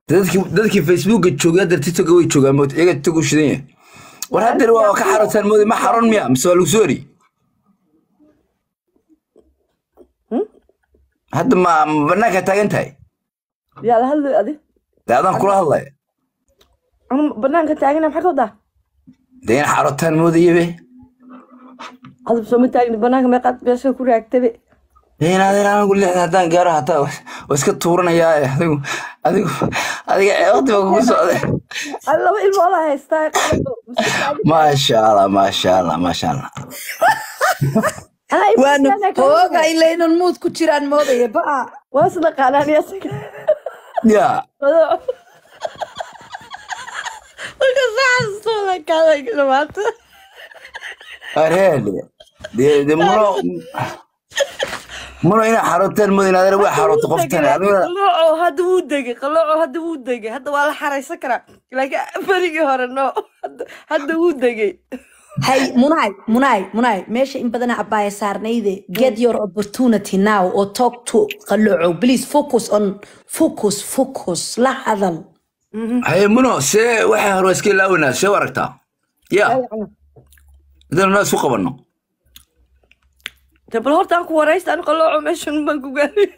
dadkii Facebook jooga dartiisa way joogaan mood iyaga tagu shideen war hadda waa ka xarotan mood ma xaron miya mise waa lagu soori hadda ma banaanka taagan tahay yaa la hadlay adi daadan kula hadlay banaanka taagana maxaa ka wadaa deen xarotan mood iyabe hadda soo ma taagni banaanka ma qad beesha ku raagtabe deen aan ugu leeyahay gaaro hataa waa iska tuuranayaa adiga waqti baa kugu socday alla ilmo la haystaa ما شاء الله ما شاء الله ما شاء الله وانا فوق إلا إنه نموت كتيران موضة يبقى واصل قالان يا سكر يا وكسر صوتك هذا كلمات أرهلي دي منو هنا حارتين مدينة هذا هو حارت قفتين قلوعه هذا ودقي قلوعه هذا ودقي هذا ولا حري سكرة لكن فريق هرنو هذا ودقي هاي مناي ماشي إن بدنا عباية صارنيدي get your opportunity now or talk to قلوعه please focus لا هذا هاي منو سي واحد روسكي لاونا سي ورقتها يا إذا الناس فوق بنا تبل هورت أنكو ورئيس أنا قلوعه ماشي نبانكو قالي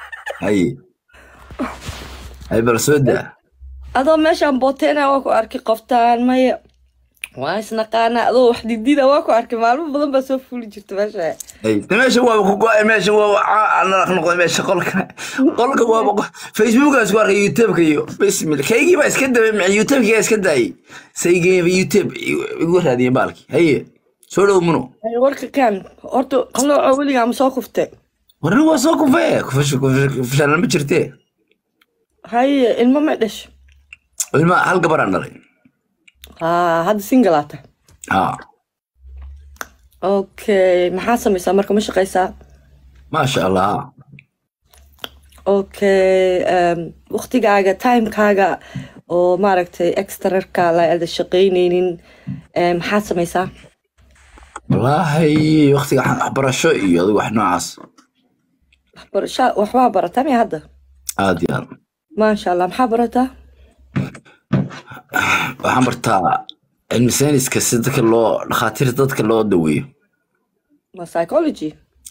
هاي برسودة هذا ماشي عم بوتينا واكو أركي قفتان ماي وايس نقانا هذا واحد جديد واكو أركي معلوم بدن بس فولي جبت ماشي ماشي هو كوكو ماشي هو أنا راح نقول ماشي قولك هو فيسبوك أسوار يوتيوب كيو بسم الله كيجي بس كده مع يوتيوب كيس كده هي سيجي في يوتيوب يقول هذه بالك هي سولو منو ورك كان أرتو قلوعه ولي عم ساقفته ورنو ساقف فيه كفش أنا بجرتيه هاي المعدش الماء هل قبر عندنا هذا سينجلاته اوكي محاسن مسامركم مش قيسا ما شاء الله اوكي وقتي قاعده تايم كاغا او ماركتي اكسترا كالا هذا شقينين محاسن مسا والله وقتي برشو iyo wax noocaas برشا وحوا برتامي هذا عادي يلا ما شاء الله محبرته waxaan bartaa cilmi sayniska si dadka loo dhakhaatiirta dadka loo daweeyo ما psychology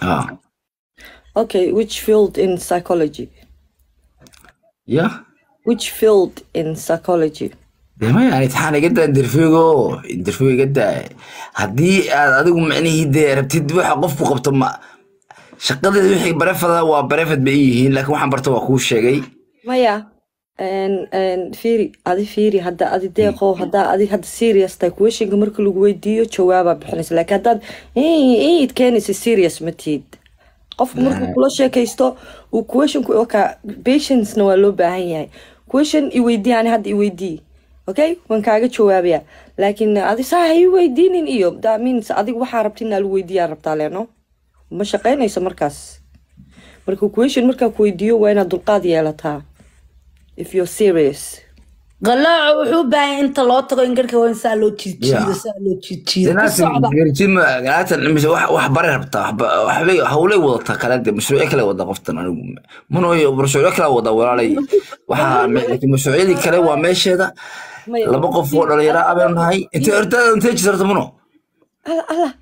okay which field in psychology yeah which field in psychology ما يعني امتحان قد انترفيو قد هدي adigu macnaheedu rabtid waxa qofku qabto ma shaqadeedu wixii barafada waa barafad bay yihiin laakiin waxaan barto waa ku sheegay maya and فيري هذا ديقو هذا serious تا question marka lagu weydiiyo jawaaba bixinaysa laakiin hadda it can is serious matid qof markuu kula sheekaysto uu question ku oka patience na waa loo baahan yahay question i weydiiyaan hadda i weydii okay waan kaaga jawaabaya laakiin adi sahay weydiinin iyo that means adiga waxa rabtin inaad weydiiyaa rabtaa leeno ma shaqeynayso markaas markuu question marka ku weydiiyo waa inaad dulqaad yeelataa if you're serious قلوعه وحوبه انت لو تقو انقرك وين سالو تشيد ناس جرجيم قالت مش wax bari rabta wax hawlay wadata kala mashruuc kale wada qoftan anigu manoo mashruuc kale wada walaalay waxa mashruucyadii kale waa meesheeda laba qof oo dhalinyaro abeen nahay inta hortada inta jirta mano الله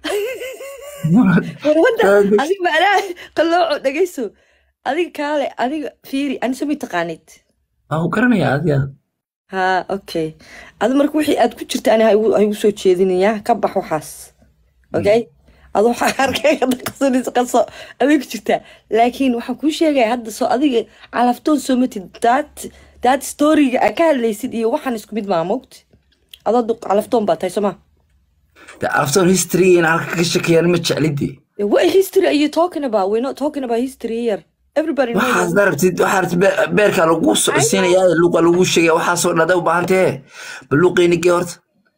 adiga ma qallooco dhageyso adiga kaale adiga fiiri aan soo mitaqaanid garanaya adiga اوكي هذا مرك وحي اد ku jirta ana ay u soo jeedinaya ka bax waxaas okay adu waxa arkay qaso adiga jirta laakiin waxa ku sheegay hadda soo adiga calaftoon soo matid that story ka hadlaysid iyo waxan isku mid ma moogti adu calaftoon ba tahay soma calaftoon history in halka ka shaqeeyaan ma jeclidi what history are you talking about we're not talking about history here everybody knows waxaas darabtid beerka lagu socodsiinaya luqa lagu sheegay waxaas oo dhada u baahantay baluqeynigii horta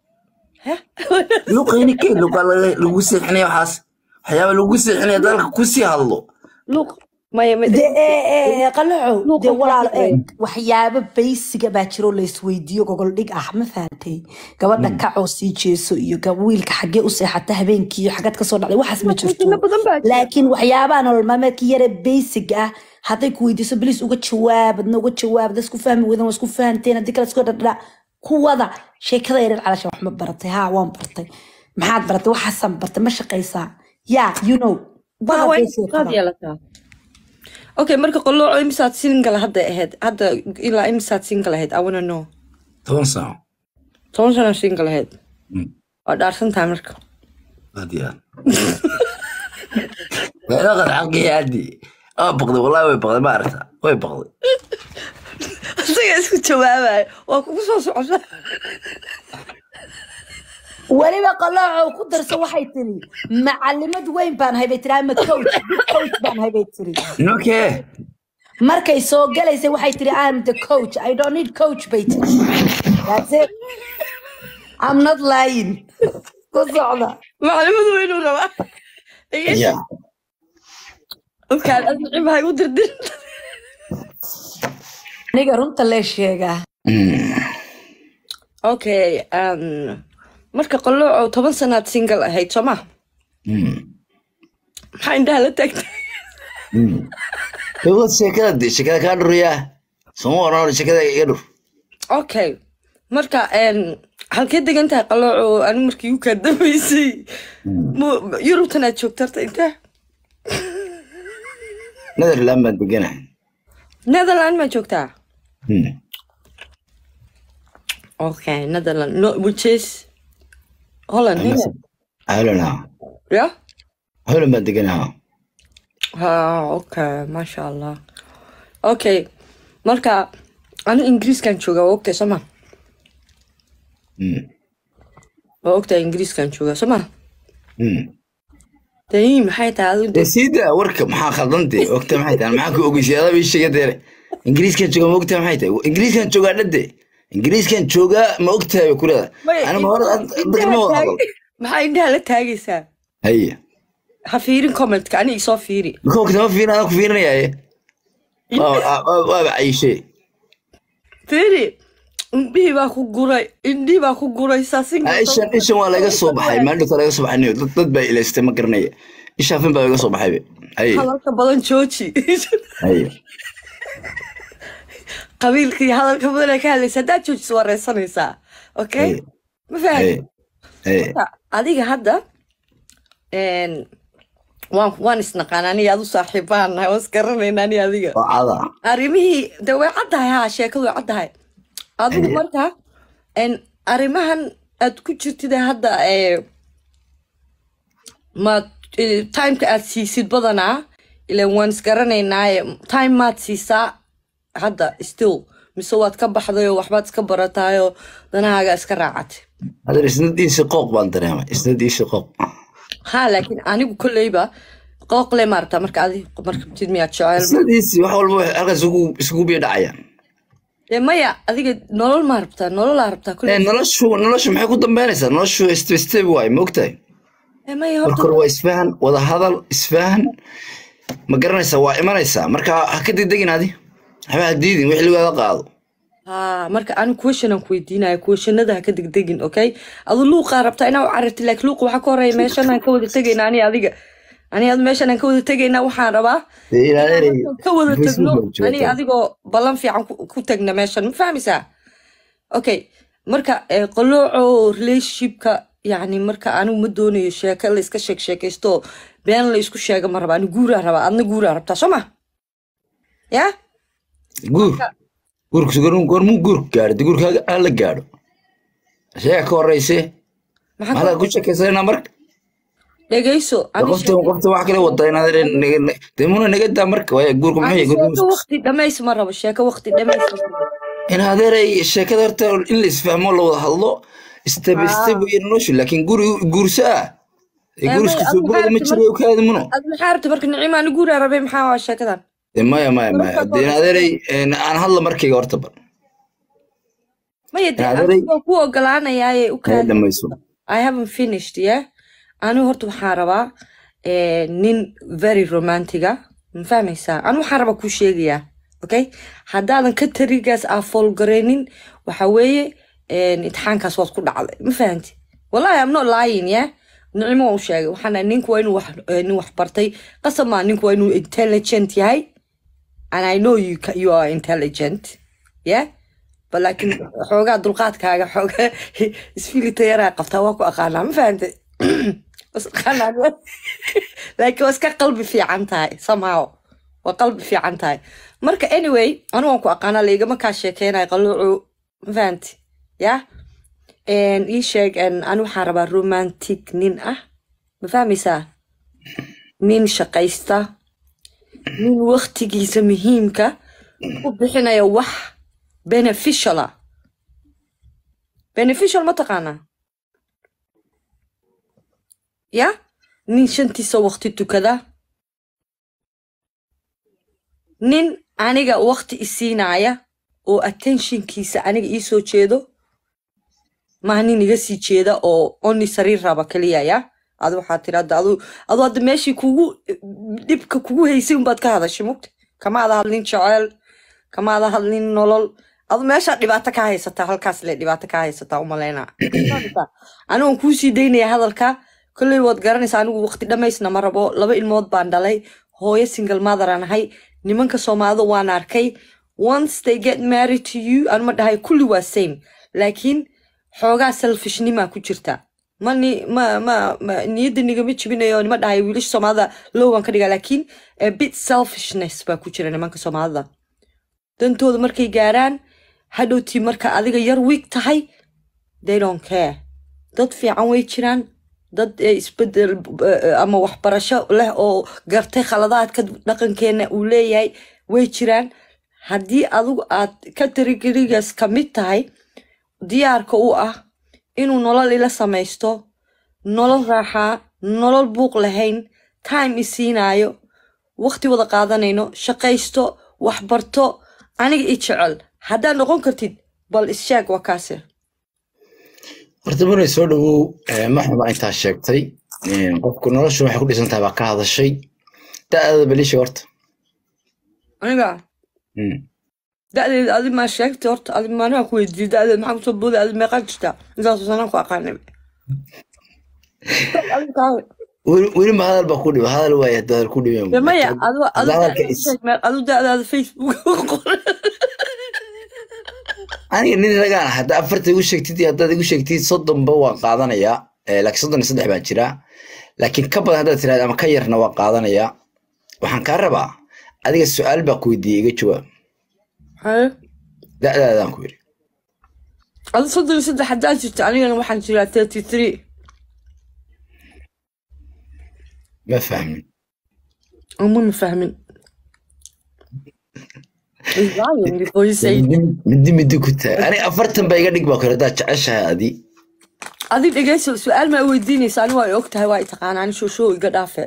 luqeynigii luqa lagu seexinay waxaas waxyaabo lagu seexinay dalka ku sii hadlo luq ما قلعوا دي لوقا ولا كافي waxyaabo basic baa jiro la isweydiiyo gogol dhig ah ma fahamtay gabadha ka coosii jeeso iyo wiilka xagee u seexata habeenkii iyo xagad ka soo dhacday waxaas ma jirto كنا بدن باجي laakiin waxyaabaha nolol maalmeedkii yare basic ah hadday ku weydiiso please uga jawaab adna uga jawaab dadku fahmi wadan waa isku fahanteen haddii kale isku dhadhadha kuwada sheekada yareer calasha wax ma baratay haa waan bartay maxaad baratay waxaasan bartay ma shaqaysaa yeah you know bada وين basic قاضي يلا اوكي مركا قلوعو امسات سينجل هدا اهد هدا الى امسات سينجل اهد I wanna know 10 ساعة 10 سنة سينجل اهد ودارسن تامركا هادي لا غير حقي عادي بقضي والله وين بقضي ما عرفتها وين بقضي asiga isku jawaabay waa kugu soo socda waliba qalooco ku darso waxay tiri macalimad weyn baan hay bay tiri ama coach baan hay bay tiri اوكي markay soo galaysay waxay tiri I'm the coach I don't need coach bay tiri that's it I'm not lying ku socda macluumad weyn uu rabaa يا okay adii maxay u dirdir niga runta la sheegaa okay marka qalooco 10 sanaad single ahayd Soomaa maxay indhaha la tagtay هو شكلها دي شكلها كان ريا سمو انا شكلها يدور okay marka halkee degantahay qalooco anigu markii uu ka dambeysay Yurubtan aad joogtarta inta نذر لما دقنا Netherlands ma joogtaa okay Netherlands no which is Holland اهلا yeah هلا ما دقنا okay masha Allah okay marka anu Ingiriiskan joogaa okay sama okay Ingiriiskan joogaa sama تايم maxay tahay سيدا ورك maxaa khaldantay waqti maxay tahay maxaa ku ogeysiyada bii sheegay ingiriiskan jooga ma ogtahay maxay tahay ingiriiskan jooga dhade ingiriiskan jooga ma ogtahay kulada ana ma hor dadkama wada hadal maxay indhaha la taagaysaa haya ha fiirin comment-ka ani isoo fiiri ko kama fiirin aan ku fiirinayay waa ayishay fiiri indhihii baa ku guray saasin ishan waa laga soo baxay maalinta laga soo baxay dad baa ilaystay ma garanaya ishaafin baa laga soo baxay hay hadalka badan jooji hay qabiilkii hadalka badan ka hadlaysa hadaad joojis wareysanaysaa okay ma fahmi adiga hadda waan isnaqaanaa aniga aad u saaxiibaan nahay waan isgaranaynaa ani adiga arrimihii de way caddahay haa sheekadu way caddahay adigu marka arrimahan aad ku jirtid hadda ma timeka aad siisid badanaa ilaan waan isgaranaynaa time maad siisaa hadda still mise waad ka baxdayoo waxbaad iska baratayoo danahaaga iska raacatay هذا إسناديسي قوق باندريما إسناديسي قوق ها لكن أنا كليبا قوق لي مرتا مركادي مركبتيد ميات شعر إسناديسي وحول أرجع سقو بيدعيان ما يا هذيك نول مربتا نول عربتا كل نلاش محي قدام بانسا نلاش استوي واي موقتاي ما يا مركور وإسفهن وذا هذا إسفهن ما قرنيسا وإيمانيسا مركا هكذا دقين هذه حبا هديدين وحلو هذا قاضو marka aan question aan ku weydiinayo questionada ka degdegin okay adu luuqa rabtaa inaa u carartay laakiin luuqa waxa ka horeeya meeshan aan ka wada tagaynaa ani adiga meeshan aan ka wada tagaynaa waxaan rabaa ka wada tagno ani adigoo ballan fiican ku tagna meeshan ma fahmaysaa okay marka qalooco relationshipka yani marka anigu ma doonayo sheeko la iska sheekaysto been la isku sheega ma rabaa ani guuraa rabaa adna guuraa rabtaa soo ma ya guur gurku sugan gormu gurku gaadhay gurkaaga aan la gaadho shey ka horeysay maxaa ku shakaysanaa marka dhageyso qofta wax kale wada inaad deemuna naga daa marka way gurku maxay gurku waqti dhameys ma rabo sheeko waqti dhameys in hadeeray sheekada horta in la isfahmo la wada hadlo step iyo noloshu laakiin gursa gurska soo boqol ma jiro kaada muno ad maxaa rabtay marka nicima aan guuraa rabay maxaa waa sheekadan ما دين هذي أنا هلا مركي قرطبا ما يدري أنا هو قلنا يا وكان I haven't finished yeah أنا هرت بحاربة نين very romantic مفهميسا أنا وحربا كو شيغيا أوكي هدادن كتريغاس أفول غرينين وحاوية امتحانكاس واد كو دعدي مفهمتي والله I'm not lying yeah نعمو شيغي وحنا نينكو إنو wax bartay qasab ma ninku inuu intelligent yahay and I know you are intelligent yeah but لكن حوغا دلقادكاغا حوغا اسفيليتا يرا قفتا waa ku aqaana ma fahantay بس خلنا لكن واسكا قلبي في عنتاي somehow وقلبي في عنتاي مركا anyway أنا وانكو أقانا ليغا ما كاشيكينا يقلعو فانتي يا ان إيشيك ان أنا وحاربا رومانتيك نين مفهميسا نين شقايستا نين وقتيجيسا مهيمكا وبحنا يوح beneficial ما تقانا يا نين شنتيسا وقتيتو كذا nin aniga waqti isiinaya oo attentionkiisa aniga ii soo jeedo ma nin iga sii jeeda oo onni sariir raba kaliya ya adu waxa tirada adu hadda meeshii kugu dibka kugu haysay un baad ka hadashay mugta kama ada hadlin jacayl kama ada hadlin nolol adu meesha dhibaato ka haysata halkaas le dhibaato ka haysata uma leena anu ku sii deynaya hadalka kulay wad garanaysaa anigu waqti dhameysna ma rabo laba ilmood baan dhalay hooyo single mother aan ahay nimanka Soomaalida waan arkay once they get married to you aan ma dhahay kulli waa same laakiin xoogaa selfishnima ku jirta mani ma niyada nigama jibinayo ma dhahay wiilish Soomaalida loogan ka dhiga laakiin a bit selfishness ba ku jira nimanka Soomaalida dantooda markay gaaraan hadhowtii marka adiga yar week tahay they don't care dad fiican way jiraan dad isbedel ama waxbarasho leh oo gartay khaladaadka dhaqankeena uu leeyahay way jiraan haddii adigu aad ka tirigeligas ka mid tahay diyaarka u ah inuu nolol ila samaysto nolol raaxaa nolol buuq lahayn time isiinaayo waqti wada qaadanayno shaqaysto waxbarto aniga i jecel haddaad noqon kartid bal isheeg waa kaase horta bari soo dhawow maxba intaa sheegtay qofku noloshu waxay ku dhisan tahay baa ka hadashay da'da balish horta aniga da'da adi ma sheegtay horta adi ma ku weydiiyay da'da maxaa ku soo booday adi meeqa jirta intaas sanad ku aqaanay weli ma hadal baa ku dhibo hadal waay hadal ku dhibo maya adu da'da Facebook aniga nin ragaan hadda afarta igu sheegtid haddaad igu sheegtid 30 ba waan qaadanayaa laakiin 33 baan jiraa laakiin ka badan haddaad tiraahdo ama ka yarna waan qaadanayaa waxaan ka rabaa adiga su'aal baa ku weydiiyay iga jawaab da'daadaan ku yiri adu 33 haddaad jirto anigana waxaan jiraa 33 ما فهمين ما فهمين مدي كنت أنا أفرتن بيجانيك بكرة ده تعيشها هذه أديك إجازة سؤال ما وديني سألني واي وقتها واي تقان عن شو يقدافع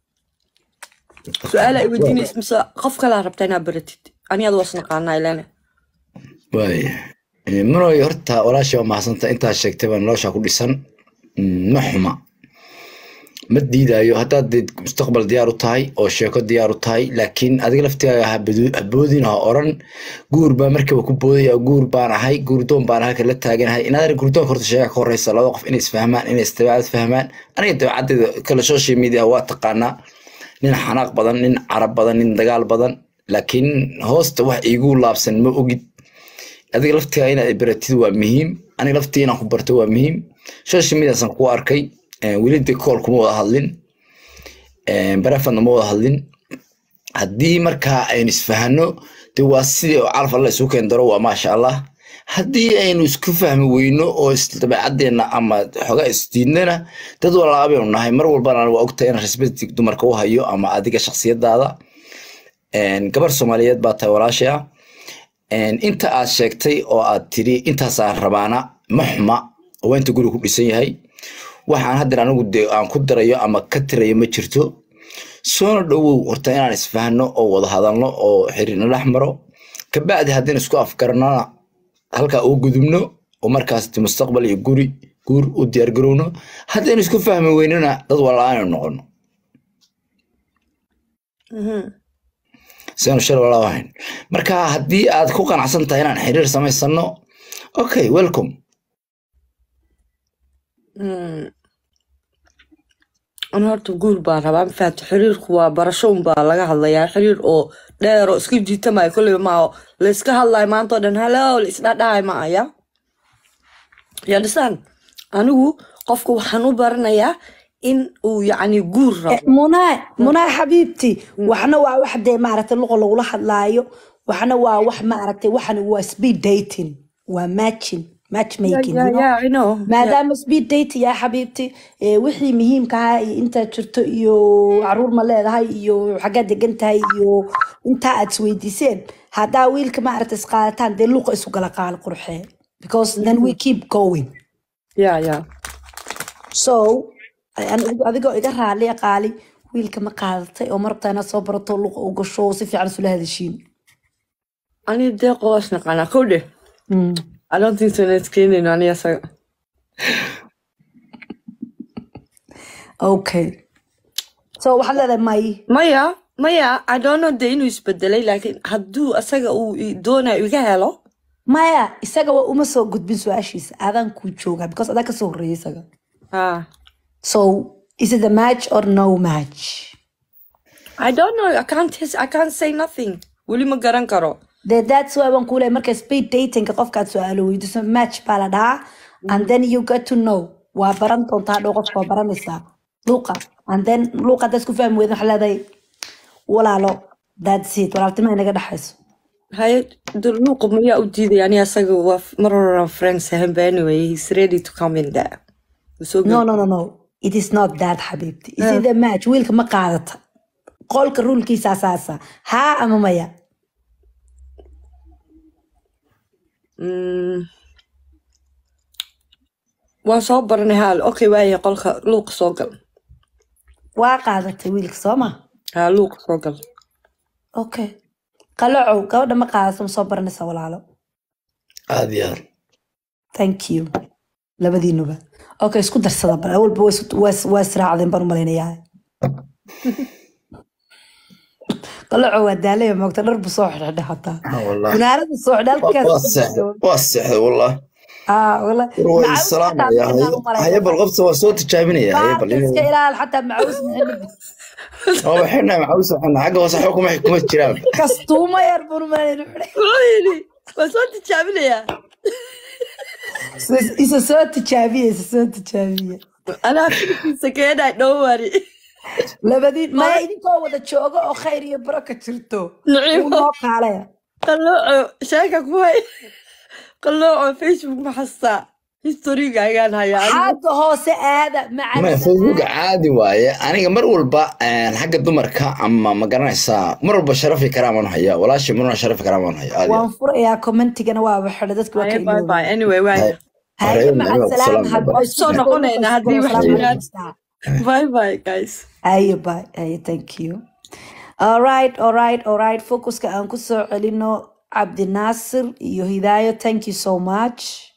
سؤال يوديني اسم قف كلا ربطينا برتد أنا أدوس نقانا إلنا واي مرة يهرتها ولا شيء ما حصلت أنت هالشيء تبان لا شيء كل سنة محمى مديدا أيوه هتاد مستقبل ديارو تاي أو شيكو ديارو تاي لكن أديك لفتها هبودينها أورن جوربا مركب كوبودي أو جوربا هاي جوردون بان هاي كلها تاجن هاي إن هذا جوردون كرت شيء كوريس لا وقف إني فهمان إني استبعد فهمان أنا يدو عدد كل سوشيال ميديا واتقنا نين حناق بدن نين عرب بدن نين دجال بدن لكن هوست واحد يقول لابسن ما أجد أديك لفتها هنا إبرتي ومهم أنا لفتي هنا خبرته ومهم سوشيال ميديا سنقوا أركي ولدي كول كم وضع هالين برافن ما وضع هالين هدي مركها أي نسفهنو تواسي وعارف الله سوكن دروا ما شاء الله هدي أي نسكفهم وينو أو استبعدنا أما حاجة استديننا تدور على أبي ونهاي مرة البنا وقتها أنا حسبت دمركوها يو أما أديك الشخصيات هذا كبر سوماليات باتها وراشة أنت أشكتي أو أتري أنت صار ربانا محمى وأنت تقولوا بيسي هاي waxaan hadda anigu aan ku darayo ama ka tirayo ma jirto soo dhawow horta inaan isfahano oo wada hadalno oo xiriirna dhex maro ka baad hadin isku afkarnaa halka uu gudubno oo markaas mustaqbal iyo guur u diyaar garowno hadin isku fahmi weynana dad walaa aan noqono سيانو شر ولا واحد مركا هدي أد كوكان عشان تهينا حرير سمي سنو أوكي ويلكم أنا هرت أقول بارها بعمل فات حرير خوا برشون بالله هلا يا حرير أو لا رأسك جيت ما كل ما لسك هلا ما أنت دن هلا ولسنا داعي معايا يا لسان أنا هو قفكو حنو برنايا إن ويعني جور منى حبيبتي وحنا واحدة ما عرفت اللغة لو لحد لايو وحنا واحد ما عرفت وحنا هو سبيد ديتين وماتشين match making yeah I know ما دام سبيد ديت يا حبيبتي وحي مهم كهاي انت جرتو iyo caruur ma leedahay iyo xagad degantahay iyo inta aad isweydiiseen hadaa wiilka ma aragtay isqaadataan dee luuqa isu gala qaal qurxee because then we keep going yeah so adigoo iga raali qaali wiilka ma qaadatay oo marabtaa inaad soo barato luuqa u gasho si fiican isula hadashiin ani deeqo asna qana kowde I don't think so let's clean in any asa okay so waxaad leedahay maya I don't know de inuu isbedelay laakiin hadduu asaga uu doonayo iga helo maya isaga waa uma soo gudbin su'aashiisa aadaan ku joogaa because adaa ka soo horreeyay isaga so is it a match or no match I don't know I can't say nothing weli ma garan karo that's why waan kuulay marka speed dating qofkaad su'aalo weydiiso match baa la dhahaa and then you get to know waa baran doontaa dhow qofka waa baranaysaa luuqa and then luuqa dadku fahmi weydin waxa leedahay walaalo that's it walaaltima inaga dhaxayso hay luuqa mayaa u diiday ani asaga waa mar hore friends but anyway he's ready to come in there so no it is not that حبيبتي is it a match wiilka ma qaadata qolka rulkiisa asaasa ha ama maya waan soo baranay haal okay waaye qolka luuqa soo gal waa qaadatay wiilka soo ma haa luuqa soo gal okay qalacow gabadha ma qaadato ma soo baranaysa walaalo aad iyo aad thank you labadiinuba okay isku darsada bal awalba waa israacdeen baan u malaynayaa qalacow waa daalaya moogta dhar bu soo xidhxidha hataa gunaarada soo xidha واسع والله والله السلام يا هيا بالغبطة وصوت تجابيني يا هيا بالغبطة إلى حتى معوس هو حنا معوس حنا حاجة وصحوكم حكومة الجيران كستومة يربون ما يروحون وصوت تجابيني يا إذا صوت تجابية أنا في سكينة نوري لبدين ما يديكوا وذا تشوقه أو خير يبركة شرتو نعم موقع عليها قلوع شاكا كوي قلوع فيسبوك محصة هيستوريك عيان هيا حاجة هو سعادة ما فيسبوك عادي واي أنا مر والبا حق الدمركا أما ما قرنيسا مر بشرفي كرامن هيا ولا شيء مرنا شرفي كرامن هيا وانفر يا كومنتي أنا وحدتك باي باي anyway باي هاي مع السلامة صونا قلنا هدي وحدي باي باي guys أي باي أي thank you alright focus ka aan ku soo celino عبد الناصر iyo Hidayah thank you so much